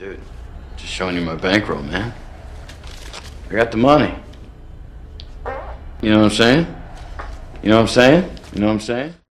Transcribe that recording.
Dude, just showing you my bankroll, man. I got the money. You know what I'm saying? You know what I'm saying? You know what I'm saying?